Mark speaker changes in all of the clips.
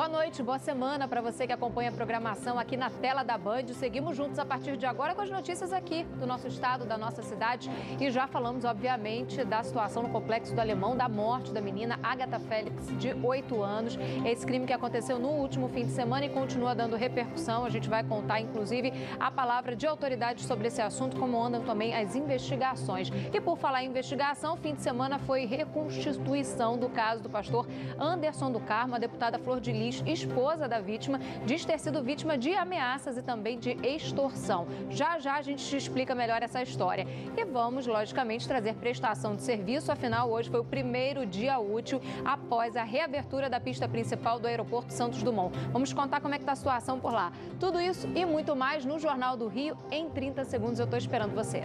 Speaker 1: Boa noite, boa semana para você que acompanha a programação aqui na tela da Band. Seguimos juntos a partir de agora com as notícias aqui do nosso estado, da nossa cidade. E já falamos, obviamente, da situação no Complexo do Alemão, da morte da menina Agatha Félix, de 8 anos. Esse crime que aconteceu no último fim de semana e continua dando repercussão. A gente vai contar, inclusive, a palavra de autoridades sobre esse assunto, como andam também as investigações. E por falar em investigação, fim de semana foi reconstituição do caso do pastor Anderson do Carmo. A deputada Flor de Lis, esposa da vítima, diz ter sido vítima de ameaças e também de extorsão. Já já a gente te explica melhor essa história. E vamos, logicamente, trazer prestação de serviço, afinal, hoje foi o primeiro dia útil após a reabertura da pista principal do aeroporto Santos Dumont. Vamos contar como é que está a situação por lá. Tudo isso e muito mais no Jornal do Rio em 30 segundos. Eu estou esperando você.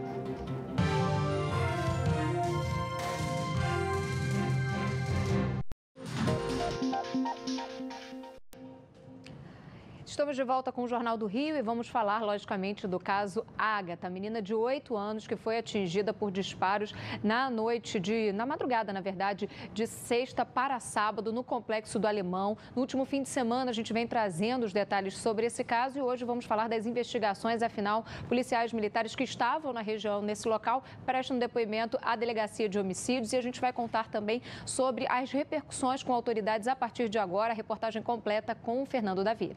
Speaker 1: Estamos de volta com o Jornal do Rio e vamos falar, logicamente, do caso Agatha, menina de 8 anos que foi atingida por disparos na madrugada, na verdade, de sexta para sábado no Complexo do Alemão. No último fim de semana, a gente vem trazendo os detalhes sobre esse caso e hoje vamos falar das investigações. Afinal, policiais militares que estavam na região, nesse local, prestam depoimento à Delegacia de Homicídios e a gente vai contar também sobre as repercussões com autoridades a partir de agora. A reportagem completa com o Fernando Davi.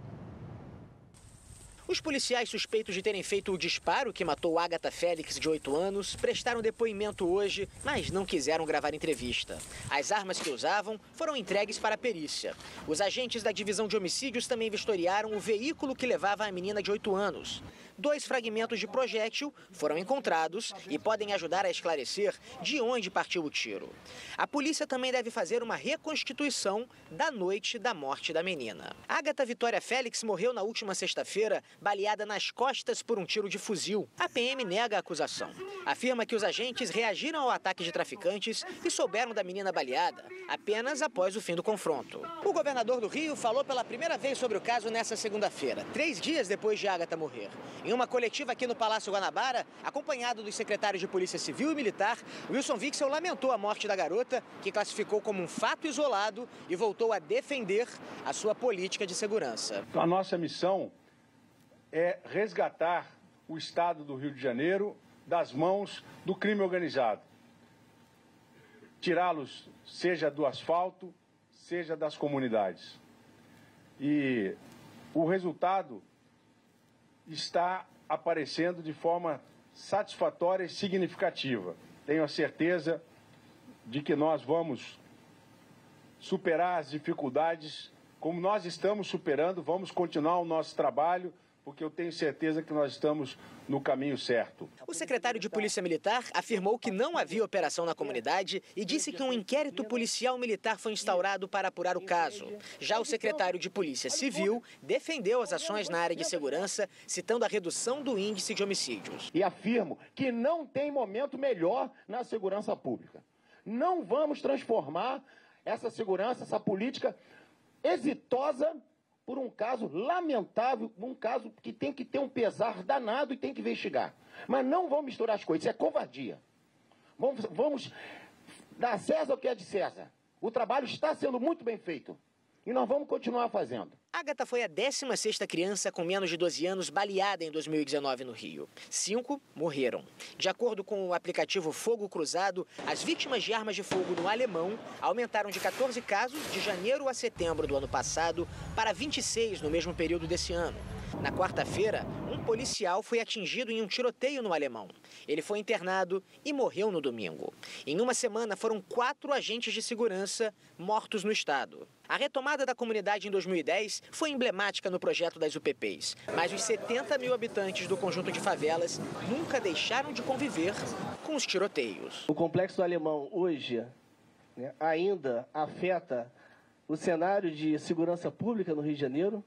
Speaker 2: Os policiais suspeitos de terem feito o disparo que matou Agatha Félix, de 8 anos, prestaram depoimento hoje, mas não quiseram gravar entrevista. As armas que usavam foram entregues para a perícia. Os agentes da Divisão de Homicídios também vistoriaram o veículo que levava a menina de 8 anos. 2 fragmentos de projétil foram encontrados e podem ajudar a esclarecer de onde partiu o tiro. A polícia também deve fazer uma reconstituição da noite da morte da menina. Agatha Vitória Félix morreu na última sexta-feira, baleada nas costas por um tiro de fuzil. A PM nega a acusação. Afirma que os agentes reagiram ao ataque de traficantes e souberam da menina baleada apenas após o fim do confronto. O governador do Rio falou pela primeira vez sobre o caso nesta segunda-feira, 3 dias depois de Agatha morrer. Em uma coletiva aqui no Palácio Guanabara, acompanhado dos secretários de Polícia Civil e Militar, Wilson Witzel lamentou a morte da garota, que classificou como um fato isolado e voltou a defender a sua política de segurança.
Speaker 3: A nossa missão é resgatar o estado do Rio de Janeiro das mãos do crime organizado. Tirá-los, seja do asfalto, seja das comunidades. E o resultado está aparecendo de forma satisfatória e significativa. Tenho a certeza de que nós vamos superar as dificuldades, como nós estamos superando, vamos continuar o nosso trabalho, porque eu tenho certeza que nós estamos no caminho certo.
Speaker 2: O secretário de Polícia Militar afirmou que não havia operação na comunidade e disse que um inquérito policial militar foi instaurado para apurar o caso. Já o secretário de Polícia Civil defendeu as ações na área de segurança, citando a redução do índice de homicídios.
Speaker 4: E afirmo que não tem momento melhor na segurança pública. Não vamos transformar essa segurança, essa política exitosa por um caso lamentável, um caso que tem que ter um pesar danado e tem que investigar. Mas não vamos misturar as coisas, isso é covardia. Vamos dar a César o que é de César. O trabalho está sendo muito bem feito e nós vamos continuar fazendo.
Speaker 2: Agatha foi a 16ª criança com menos de 12 anos baleada em 2019 no Rio. 5 morreram. De acordo com o aplicativo Fogo Cruzado, as vítimas de armas de fogo no Alemão aumentaram de 14 casos de janeiro a setembro do ano passado para 26 no mesmo período desse ano. Na quarta-feira, um policial foi atingido em um tiroteio no Alemão. Ele foi internado e morreu no domingo. Em uma semana, foram 4 agentes de segurança mortos no estado. A retomada da comunidade em 2010 foi emblemática no projeto das UPPs, mas os 70 mil habitantes do conjunto de favelas nunca deixaram de conviver com os tiroteios.
Speaker 5: O Complexo do Alemão hoje, ainda afeta o cenário de segurança pública no Rio de Janeiro,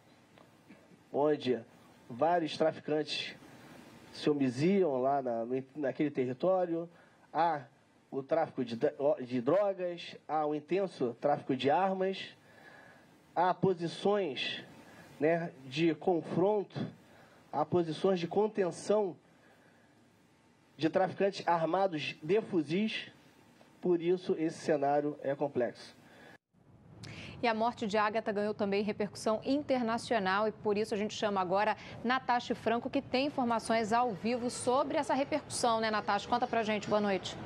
Speaker 5: onde vários traficantes se homiziam lá naquele território. Há o tráfico de drogas, há o intenso tráfico de armas, há posições de confronto, há posições de contenção de traficantes armados de fuzis. Por isso, esse cenário é complexo.
Speaker 1: E a morte de Ágata ganhou também repercussão internacional e por isso a gente chama agora Natasha Franco, que tem informações ao vivo sobre essa repercussão, né, Natasha? Conta pra gente. Boa noite.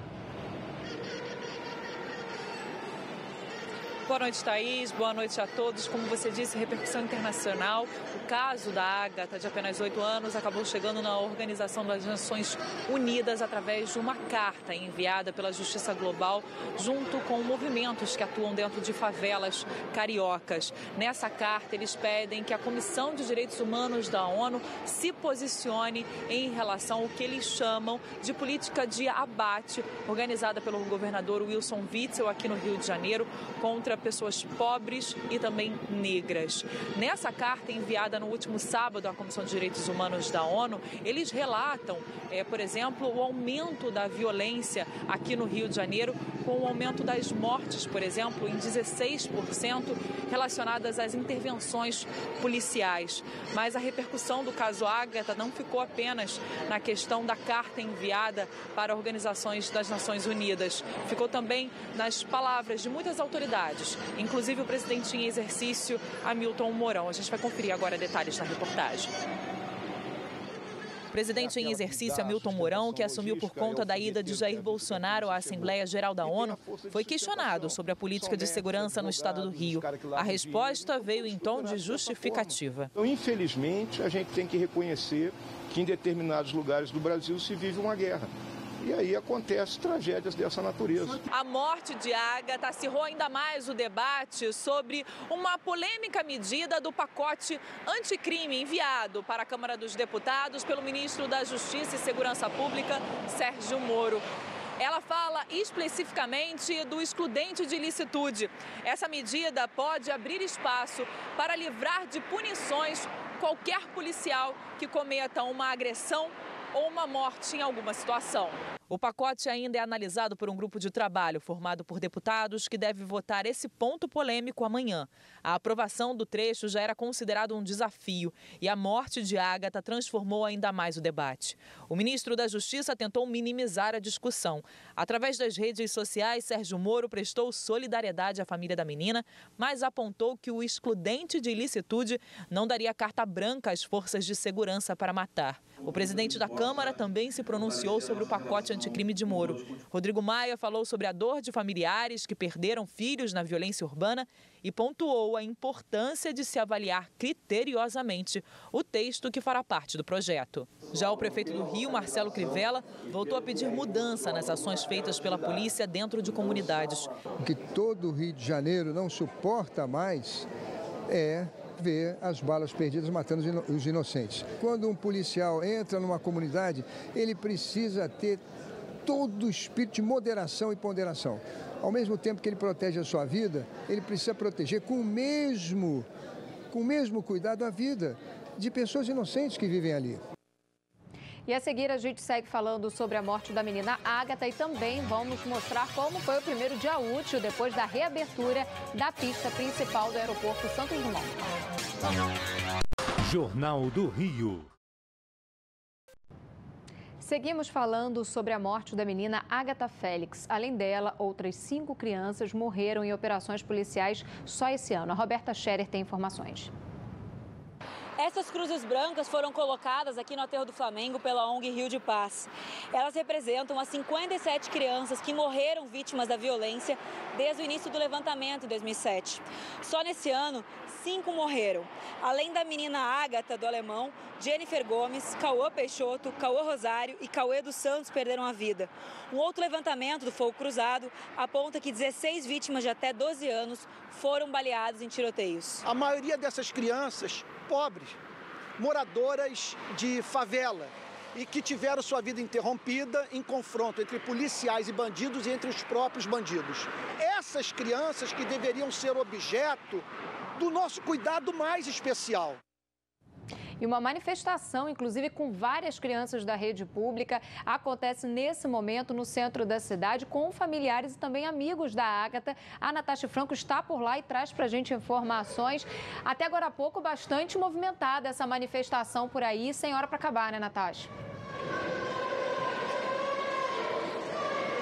Speaker 6: Boa noite, Thaís. Boa noite a todos. Como você disse, repercussão internacional. O caso da Ágata, de apenas 8 anos, acabou chegando na Organização das Nações Unidas através de uma carta enviada pela Justiça Global junto com movimentos que atuam dentro de favelas cariocas. Nessa carta, eles pedem que a Comissão de Direitos Humanos da ONU se posicione em relação ao que eles chamam de política de abate, organizada pelo governador Wilson Witzel aqui no Rio de Janeiro, contra pessoas pobres e também negras. Nessa carta enviada no último sábado à Comissão de Direitos Humanos da ONU, eles relatam, por exemplo, o aumento da violência aqui no Rio de Janeiro, com o aumento das mortes, por exemplo, em 16% relacionadas às intervenções policiais. Mas a repercussão do caso Ágata não ficou apenas na questão da carta enviada para organizações das Nações Unidas. Ficou também nas palavras de muitas autoridades, inclusive o presidente em exercício, Hamilton Mourão. A gente vai conferir agora detalhes na reportagem. O presidente em exercício, Hamilton Mourão, que assumiu por conta da ida de Jair Bolsonaro à Assembleia Geral da ONU, foi questionado sobre a política de segurança no estado do Rio. A resposta veio em tom de justificativa.
Speaker 7: Então, infelizmente, a gente tem que reconhecer que em determinados lugares do Brasil se vive uma guerra. E aí acontecem tragédias dessa natureza.
Speaker 6: A morte de Ágata acirrou ainda mais o debate sobre uma polêmica medida do pacote anticrime enviado para a Câmara dos Deputados pelo ministro da Justiça e Segurança Pública, Sérgio Moro. Ela fala especificamente do excludente de ilicitude. Essa medida pode abrir espaço para livrar de punições qualquer policial que cometa uma agressão ou uma morte em alguma situação. O pacote ainda é analisado por um grupo de trabalho formado por deputados que deve votar esse ponto polêmico amanhã. A aprovação do trecho já era considerado um desafio e a morte de Ágata transformou ainda mais o debate. O ministro da Justiça tentou minimizar a discussão. Através das redes sociais, Sérgio Moro prestou solidariedade à família da menina, mas apontou que o excludente de ilicitude não daria carta branca às forças de segurança para matar. O presidente da Câmara também se pronunciou sobre o pacote anticrime de Moro. Rodrigo Maia falou sobre a dor de familiares que perderam filhos na violência urbana e pontuou a importância de se avaliar criteriosamente o texto que fará parte do projeto. Já o prefeito do Rio, Marcelo Crivella, voltou a pedir mudança nas ações feitas pela polícia dentro de comunidades.
Speaker 8: O que todo o Rio de Janeiro não suporta mais é ver as balas perdidas matando os inocentes. Quando um policial entra numa comunidade, ele precisa ter todo o espírito de moderação e ponderação. Ao mesmo tempo que ele protege a sua vida, ele precisa proteger com o mesmo cuidado a vida de pessoas inocentes que vivem ali.
Speaker 1: E a seguir a gente segue falando sobre a morte da menina Ágata e também vamos mostrar como foi o primeiro dia útil depois da reabertura da pista principal do aeroporto Santos Dumont.
Speaker 9: Jornal do Rio.
Speaker 1: Seguimos falando sobre a morte da menina Ágata Félix. Além dela, outras 5 crianças morreram em operações policiais só esse ano. A Roberta Scherer tem informações.
Speaker 10: Essas cruzes brancas foram colocadas aqui no Aterro do Flamengo pela ONG Rio de Paz. Elas representam as 57 crianças que morreram vítimas da violência desde o início do levantamento em 2007. Só nesse ano, 5 morreram. Além da menina Ágata do Alemão, Jennifer Gomes, Cauã Peixoto, Cauã Rosário e Cauê dos Santos perderam a vida. Um outro levantamento do Fogo Cruzado aponta que 16 vítimas de até 12 anos foram baleadas em tiroteios.
Speaker 11: A maioria dessas crianças pobres, moradoras de favela e que tiveram sua vida interrompida em confronto entre policiais e bandidos e entre os próprios bandidos. Essas crianças que deveriam ser objeto do nosso cuidado mais especial.
Speaker 1: E uma manifestação, inclusive com várias crianças da rede pública, acontece nesse momento no centro da cidade com familiares e também amigos da Ágata. A Natasha Franco está por lá e traz para a gente informações. Até agora há pouco, bastante movimentada essa manifestação por aí, sem hora para acabar, né, Natasha?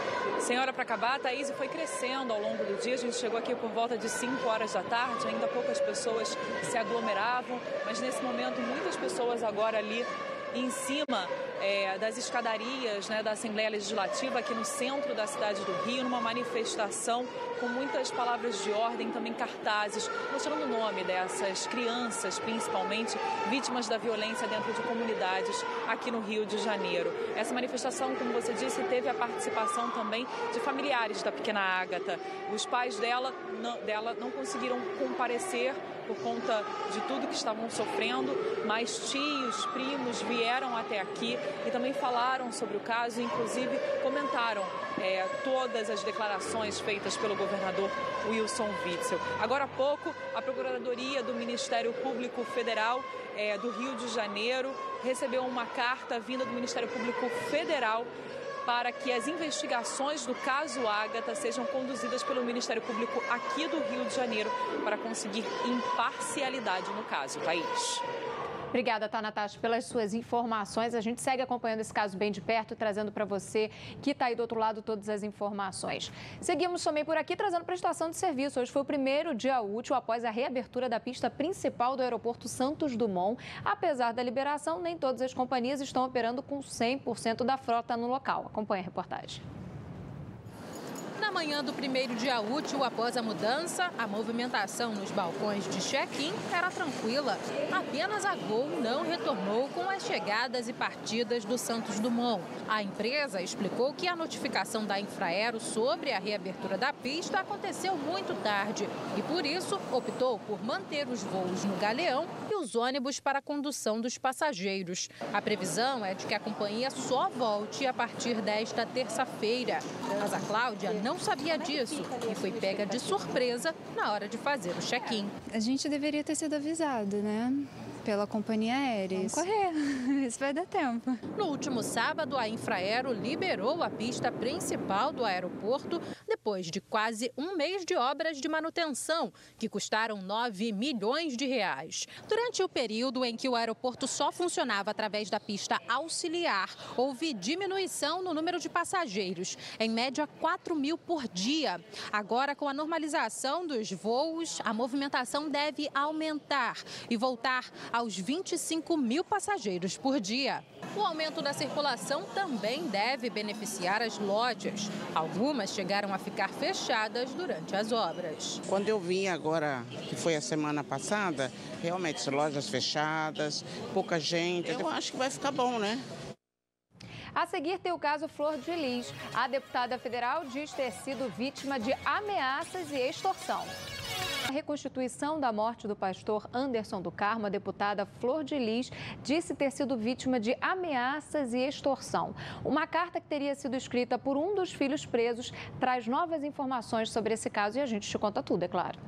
Speaker 6: Sem hora para acabar, a Thaís, foi crescendo ao longo do dia. A gente chegou aqui por volta de 5 horas da tarde, ainda poucas pessoas se aglomeravam, mas nesse momento muitas pessoas agora ali em cima das escadarias, né, da Assembleia Legislativa aqui no centro da cidade do Rio, numa manifestação com muitas palavras de ordem, também cartazes, mostrando o nome dessas crianças, principalmente vítimas da violência dentro de comunidades aqui no Rio de Janeiro. Essa manifestação, como você disse, teve a participação também de familiares da pequena Ágata. Os pais dela não conseguiram comparecer por conta de tudo que estavam sofrendo, mas tios, primos vieram até aqui e também falaram sobre o caso, inclusive comentaram todas as declarações feitas pelo governador Wilson Witzel. Agora há pouco, a Procuradoria do Ministério Público Federal do Rio de Janeiro recebeu uma carta vinda do Ministério Público Federal para que as investigações do caso Ágata sejam conduzidas pelo Ministério Público aqui do Rio de Janeiro para conseguir imparcialidade no caso. Thaís.
Speaker 1: Obrigada, Natasha, pelas suas informações. A gente segue acompanhando esse caso bem de perto, trazendo para você que está aí do outro lado todas as informações. Seguimos também por aqui, trazendo prestação de serviço. Hoje foi o primeiro dia útil após a reabertura da pista principal do aeroporto Santos Dumont. Apesar da liberação, nem todas as companhias estão operando com 100% da frota no local. Acompanhe a reportagem.
Speaker 9: Na manhã do primeiro dia útil após a mudança, a movimentação nos balcões de check-in era tranquila. Apenas a Gol não retornou com as chegadas e partidas do Santos Dumont. A empresa explicou que a notificação da Infraero sobre a reabertura da pista aconteceu muito tarde e, por isso, optou por manter os voos no Galeão e os ônibus para a condução dos passageiros. A previsão é de que a companhia só volte a partir desta terça-feira. Mas a Cláudia não sabia disso e foi pega de surpresa na hora de fazer o check-in.
Speaker 12: A gente deveria ter sido avisado, né? Pela companhia aérea. Vamos correr, isso vai dar tempo.
Speaker 9: No último sábado, a Infraero liberou a pista principal do aeroporto depois de quase um mês de obras de manutenção, que custaram 9 milhões de reais. Durante o período em que o aeroporto só funcionava através da pista auxiliar, houve diminuição no número de passageiros, em média 4 mil por dia. Agora, com a normalização dos voos, a movimentação deve aumentar e voltar aos 25 mil passageiros por dia. O aumento da circulação também deve beneficiar as lojas. Algumas chegaram a ficar fechadas durante as obras.
Speaker 13: Quando eu vim agora, que foi a semana passada, realmente lojas fechadas, pouca gente. Eu acho que vai ficar bom, né?
Speaker 1: A seguir tem o caso Flor de Lis. A deputada federal diz ter sido vítima de ameaças e extorsão. A reconstituição da morte do pastor Anderson do Carmo, a deputada Flor de Lis disse ter sido vítima de ameaças e extorsão. Uma carta que teria sido escrita por um dos filhos presos traz novas informações sobre esse caso e a gente te conta tudo, é claro.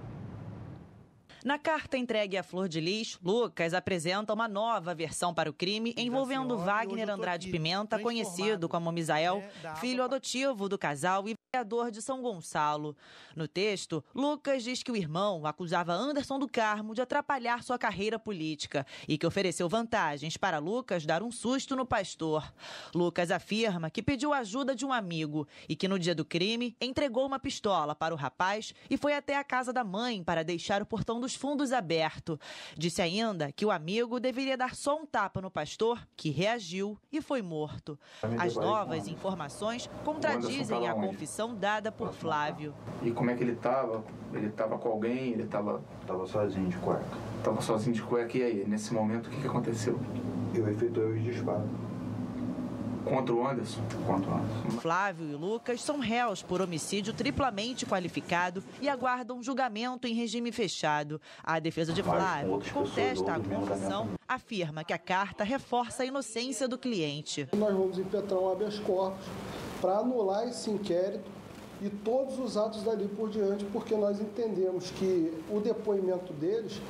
Speaker 14: Na carta entregue à Flor de Lis, Lucas apresenta uma nova versão para o crime envolvendo Wagner Andrade Pimenta, conhecido como Misael, filho adotivo do casal e vereador de São Gonçalo. No texto, Lucas diz que o irmão acusava Anderson do Carmo de atrapalhar sua carreira política e que ofereceu vantagens para Lucas dar um susto no pastor. Lucas afirma que pediu ajuda de um amigo e que no dia do crime entregou uma pistola para o rapaz e foi até a casa da mãe para deixar o portão dos fundos aberto. Disse ainda que o amigo deveria dar só um tapa no pastor, que reagiu e foi morto. As novas informações contradizem a confissão dada por Flávio.
Speaker 15: E como é que ele estava? Ele estava com alguém? Ele estava
Speaker 16: sozinho de cueca.
Speaker 15: Estava sozinho de cueca. E aí, nesse momento, o que aconteceu?
Speaker 16: Eu efetuei os disparos.
Speaker 15: Contra o Anderson?
Speaker 16: Contra o Anderson.
Speaker 14: Flávio e Lucas são réus por homicídio triplamente qualificado e aguardam julgamento em regime fechado. A defesa de Flávio contesta a confissão, afirma que a carta reforça a inocência do cliente.
Speaker 17: Nós vamos impetrar um habeas corpus para anular esse inquérito e todos os atos dali por diante, porque nós entendemos que o depoimento deles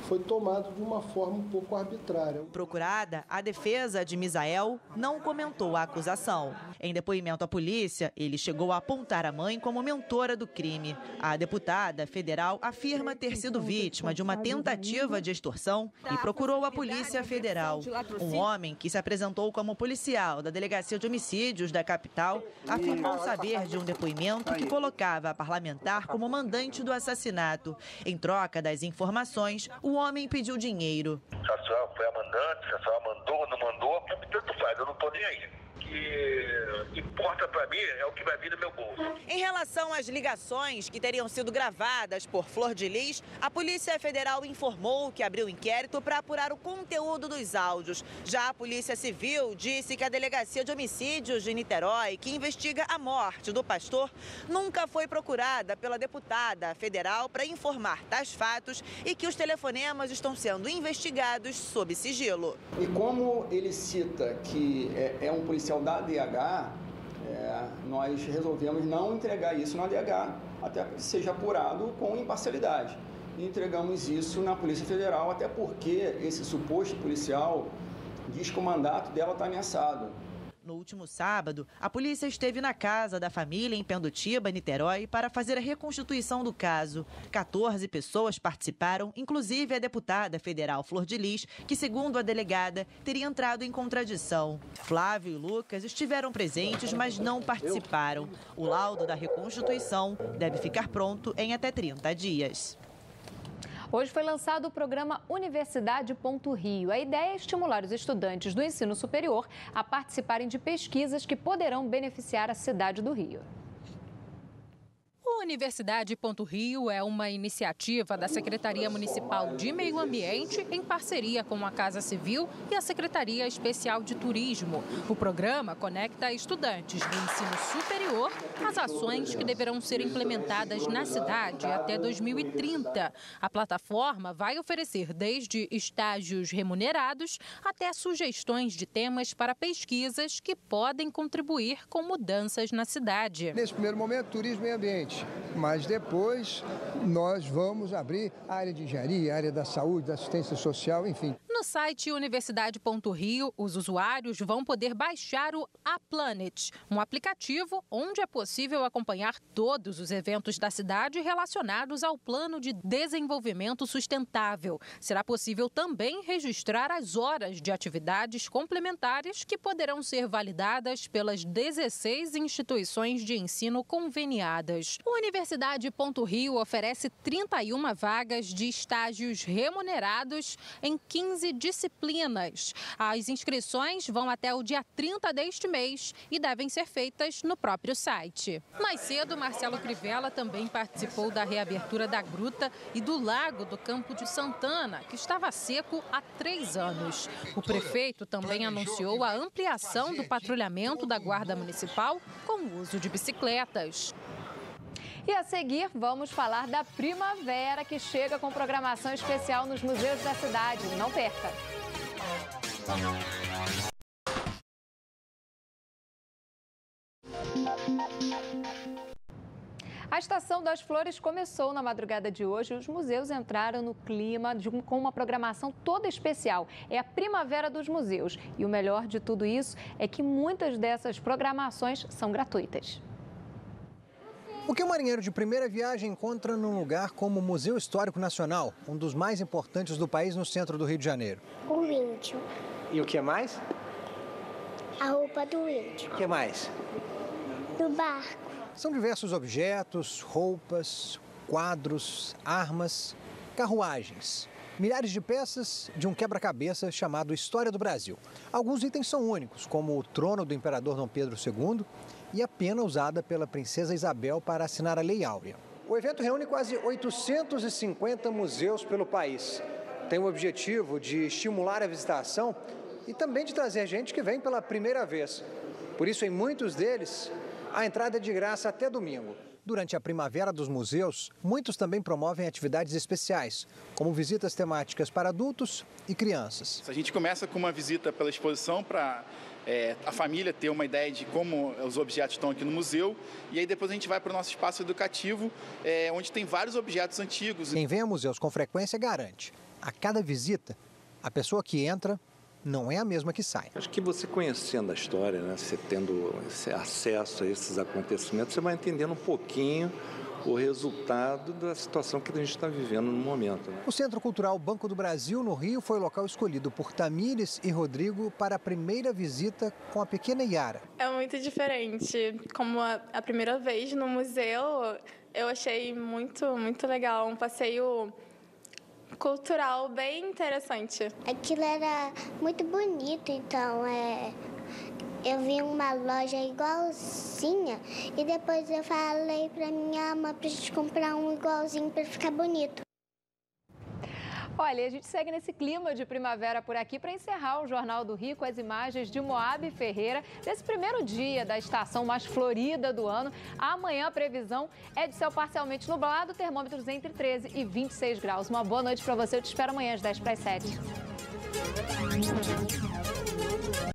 Speaker 17: foi tomado de uma forma um pouco arbitrária.
Speaker 14: Procurada, a defesa de Misael não comentou a acusação. Em depoimento à polícia, ele chegou a apontar a mãe como mentora do crime. A deputada federal afirma ter sido vítima de uma tentativa de extorsão e procurou a Polícia Federal. Um homem que se apresentou como policial da Delegacia de Homicídios da capital afirmou saber de um depoimento que colocava a parlamentar como mandante do assassinato. Em troca das informações, o homem pediu dinheiro.
Speaker 18: Se a senhora foi a mandante, se a senhora mandou ou não mandou, tanto faz, eu não estou nem aí. O que importa para mim é o que vai vir do meu bolso.
Speaker 14: Em relação às ligações que teriam sido gravadas por Flor de Lis, a Polícia Federal informou que abriu inquérito para apurar o conteúdo dos áudios. Já a Polícia Civil disse que a Delegacia de Homicídios de Niterói, que investiga a morte do pastor, nunca foi procurada pela deputada federal para informar tais fatos e que os telefonemas estão sendo investigados sob sigilo.
Speaker 19: E como ele cita que é um policial da ADH, nós resolvemos não entregar isso na ADH, até que seja apurado com imparcialidade. E entregamos isso na Polícia Federal, até porque esse suposto policial diz que o mandato dela está ameaçado.
Speaker 14: No último sábado, a polícia esteve na casa da família em Pendutiba, Niterói, para fazer a reconstituição do caso. 14 pessoas participaram, inclusive a deputada federal Flor de Lis, que, segundo a delegada, teria entrado em contradição. Flávio e Lucas estiveram presentes, mas não participaram. O laudo da reconstituição deve ficar pronto em até 30 dias.
Speaker 1: Hoje foi lançado o programa Universidade.Rio. A ideia é estimular os estudantes do ensino superior a participarem de pesquisas que poderão beneficiar a cidade do Rio.
Speaker 9: O Universidade.Rio é uma iniciativa da Secretaria Municipal de Meio Ambiente em parceria com a Casa Civil e a Secretaria Especial de Turismo. O programa conecta estudantes do ensino superior às ações que deverão ser implementadas na cidade até 2030. A plataforma vai oferecer desde estágios remunerados até sugestões de temas para pesquisas que podem contribuir com mudanças na cidade.
Speaker 8: Nesse primeiro momento, turismo e meio ambiente. Mas depois nós vamos abrir a área de engenharia, a área da saúde, da assistência social, enfim.
Speaker 9: No site Universidade.Rio, os usuários vão poder baixar o A-Planet, um aplicativo onde é possível acompanhar todos os eventos da cidade relacionados ao Plano de Desenvolvimento Sustentável. Será possível também registrar as horas de atividades complementares que poderão ser validadas pelas 16 instituições de ensino conveniadas. O Universidade.Rio oferece 31 vagas de estágios remunerados em 15 disciplinas. As inscrições vão até o dia 30 deste mês e devem ser feitas no próprio site. Mais cedo, Marcelo Crivella também participou da reabertura da gruta e do lago do Campo de Santana, que estava seco há 3 anos. O prefeito também anunciou a ampliação do patrulhamento da Guarda Municipal com o uso de bicicletas.
Speaker 1: E a seguir, vamos falar da primavera, que chega com programação especial nos museus da cidade. Não perca! A Estação das Flores começou na madrugada de hoje e os museus entraram no clima com uma programação toda especial. É a Primavera dos Museus. E o melhor de tudo isso é que muitas dessas programações são gratuitas.
Speaker 20: O que o marinheiro de primeira viagem encontra num lugar como o Museu Histórico Nacional, um dos mais importantes do país no centro do Rio de Janeiro?
Speaker 21: O índio.
Speaker 20: E o que mais?
Speaker 21: A roupa do índio.
Speaker 20: O que mais?
Speaker 21: Do barco.
Speaker 20: São diversos objetos, roupas, quadros, armas, carruagens. Milhares de peças de um quebra-cabeça chamado História do Brasil. Alguns itens são únicos, como o trono do imperador Dom Pedro II e a pena usada pela princesa Isabel para assinar a Lei Áurea. O evento reúne quase 850 museus pelo país. Tem o objetivo de estimular a visitação e também de trazer gente que vem pela primeira vez. Por isso, em muitos deles, a entrada é de graça até domingo. Durante a Primavera dos Museus, muitos também promovem atividades especiais, como visitas temáticas para adultos e crianças.
Speaker 22: A gente começa com uma visita pela exposição para a família ter uma ideia de como os objetos estão aqui no museu, e aí depois a gente vai para o nosso espaço educativo, onde tem vários objetos antigos.
Speaker 20: Quem vem a museus com frequência garante. A cada visita, a pessoa que entra não é a mesma que sai.
Speaker 3: Acho que você conhecendo a história, né, você tendo esse acesso a esses acontecimentos, você vai entendendo um pouquinho o resultado da situação que a gente está vivendo no momento. Né?
Speaker 20: O Centro Cultural Banco do Brasil, no Rio, foi o local escolhido por Tamires e Rodrigo para a primeira visita com a pequena Yara.
Speaker 4: É muito diferente. Como a primeira vez no museu, eu achei muito legal. Um passeio cultural bem interessante.
Speaker 21: Aquilo era muito bonito, então eu vi uma loja igualzinha e depois eu falei para minha mãe para a gente comprar um igualzinho para ficar bonito.
Speaker 1: Olha, a gente segue nesse clima de primavera por aqui para encerrar o Jornal do Rio com as imagens de Moab Ferreira desse primeiro dia da estação mais florida do ano. Amanhã a previsão é de céu parcialmente nublado, termômetros entre 13 e 26 graus. Uma boa noite para você, eu te espero amanhã às 10 para as 7.